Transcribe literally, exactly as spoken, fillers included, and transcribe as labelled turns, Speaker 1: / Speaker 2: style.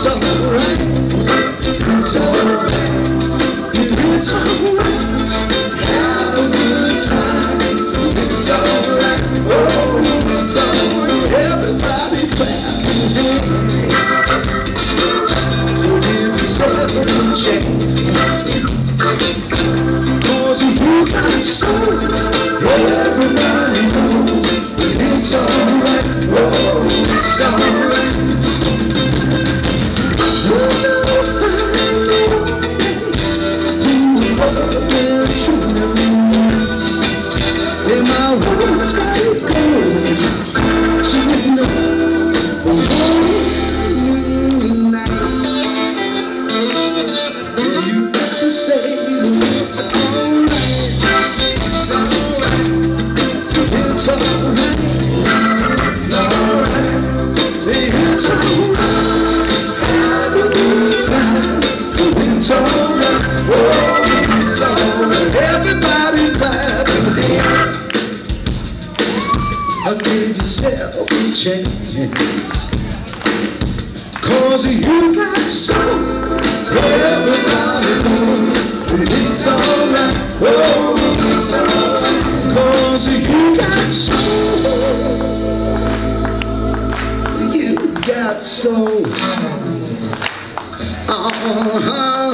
Speaker 1: It's alright, it's alright, it's alright. Have a good time. It's alright, oh, it's alright. Everybody clap your hands. So give yourself a chance, 'cause you got soul. Everybody knows it's alright, oh, it's alright. So you'll find you love and truly means. And my words got it going, so you know for one night you got to say it's alright, it's alright, so it's alright, it's alright, say it's alright. It's alright, oh, it's alright. Everybody clap your hands. Give yourself a chance, 'cause you got soul. Everybody knows it's alright, oh, it's alright, 'cause you got soul. You got soul. Uh-huh.